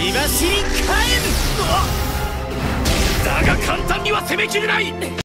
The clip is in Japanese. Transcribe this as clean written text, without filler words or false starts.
血走り火炎だが簡単には攻めきれない。